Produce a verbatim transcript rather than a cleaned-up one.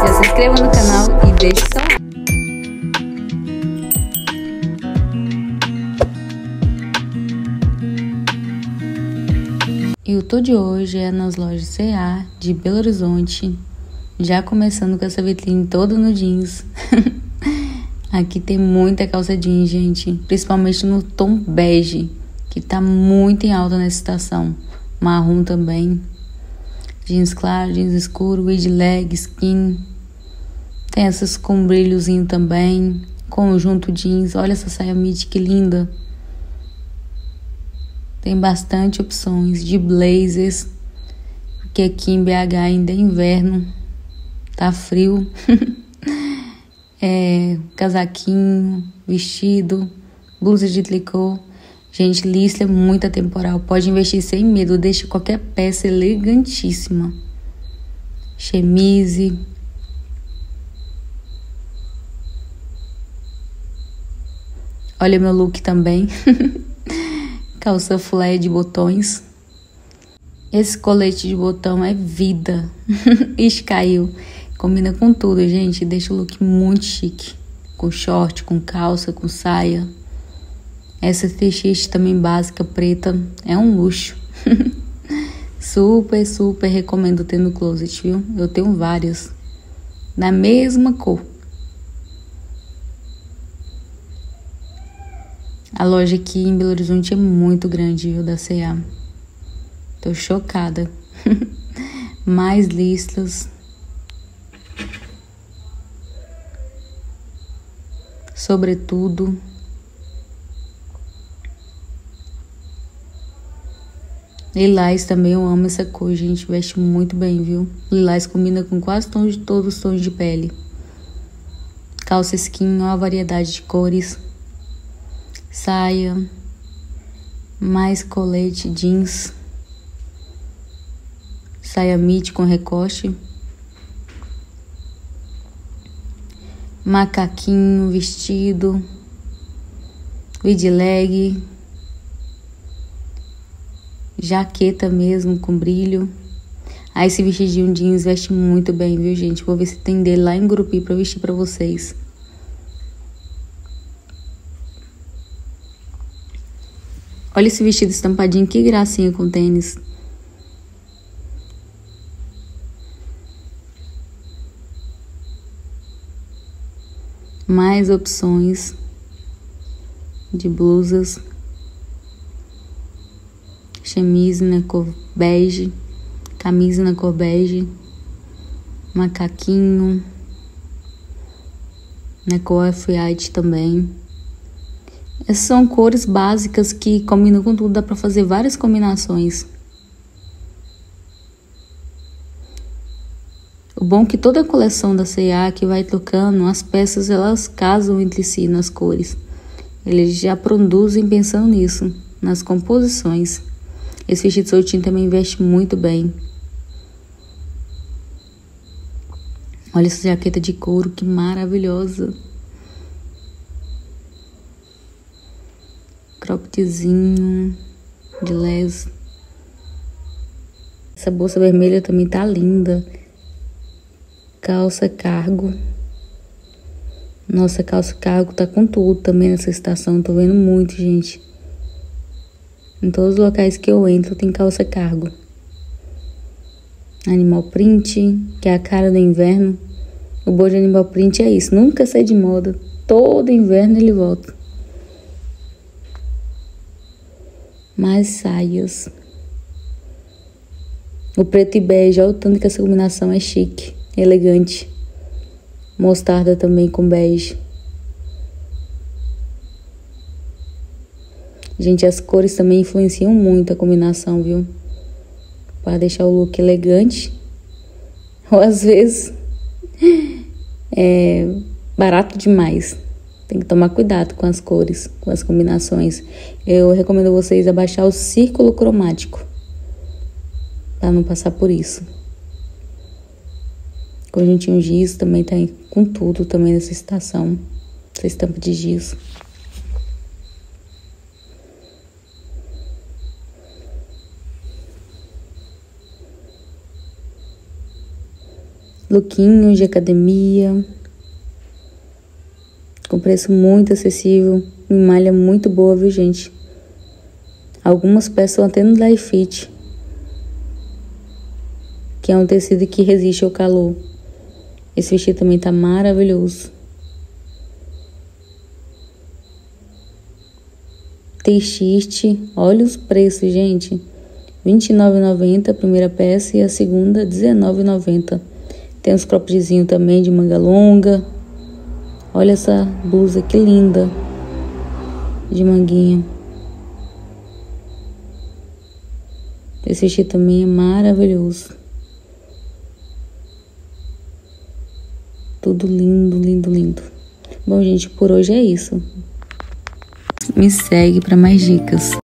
Já se inscreva no canal e deixe seu like. E o tour de hoje é nas lojas C e A de Belo Horizonte, já começando com essa vitrine toda no jeans. Aqui tem muita calça jeans, gente, principalmente no tom bege, que tá muito em alta nessa estação. Marrom também. Jeans claro, jeans escuro, wide leg, skin. Tem essas com brilhozinho também. Conjunto jeans. Olha essa saia midi, que linda. Tem bastante opções de blazers, porque aqui em B H ainda é inverno. Tá frio. É, casaquinho, vestido, blusa de tricô. Gente, lista é muito atemporal. Pode investir sem medo. Deixa qualquer peça elegantíssima. Chemise. Olha meu look também. Calça flare de botões. Esse colete de botão é vida. Ixi, caiu. Combina com tudo, gente. Deixa o look muito chique. Com short, com calça, com saia. Essa t-shirt também básica, preta. É um luxo. Super, super recomendo ter no closet, viu? Eu tenho várias. Da mesma cor. A loja aqui em Belo Horizonte é muito grande, viu? Da C e A. Tô chocada. Mais listas. Sobretudo. Lilás também, eu amo essa cor, gente. Veste muito bem, viu? Lilás combina com quase tons, todos os tons de pele. Calça skin, ó, a variedade de cores. Saia. Mais colete, jeans. Saia midi com recorte. Macaquinho, vestido. Wide leg. Jaqueta mesmo, com brilho. Ah, esse vestidinho jeans veste muito bem, viu, gente? Vou ver se tem dele lá em Gurupi pra vestir pra vocês. Olha esse vestido estampadinho, que gracinha com tênis. Mais opções de blusas. Chemise na cor bege, camisa na cor bege, macaquinho, na cor off-white também. Essas são cores básicas que combinam com tudo, dá pra fazer várias combinações. O bom é que toda a coleção da C e A que vai trocando, as peças elas casam entre si nas cores. Eles já produzem pensando nisso, nas composições. Esse vestido soltinho também veste muito bem. Olha essa jaqueta de couro, que maravilhosa. Croppedzinho de les. Essa bolsa vermelha também tá linda. Calça cargo. Nossa, calça cargo tá com tudo também nessa estação. Tô vendo muito, gente. Em todos os locais que eu entro tem calça cargo. Animal print, que é a cara do inverno. O bom de animal print é isso, nunca sai de moda. Todo inverno ele volta. Mais saias. O preto e bege, olha o tanto que essa combinação é chique, elegante. Mostarda também com bege. Gente, as cores também influenciam muito a combinação, viu? Para deixar o look elegante. Ou às vezes é barato demais. Tem que tomar cuidado com as cores, com as combinações. Eu recomendo vocês abaixar o círculo cromático. Para não passar por isso. Conjuntinho giz também tá com tudo também nessa estação. Essa estampa de giz. lookinhos de academia, com preço muito acessível, e malha muito boa, viu, gente? Algumas peças estão até no Dry Fit, que é um tecido que resiste ao calor. Esse vestido também tá maravilhoso. T-shirt, olha os preços, gente. vinte e nove reais e noventa centavos a primeira peça e a segunda dezenove reais e noventa centavos. Tem uns croppedzinhos também de manga longa. Olha essa blusa que linda, de manguinha. Esse vestido também é maravilhoso. Tudo lindo, lindo, lindo. Bom, gente, por hoje é isso. Me segue para mais dicas.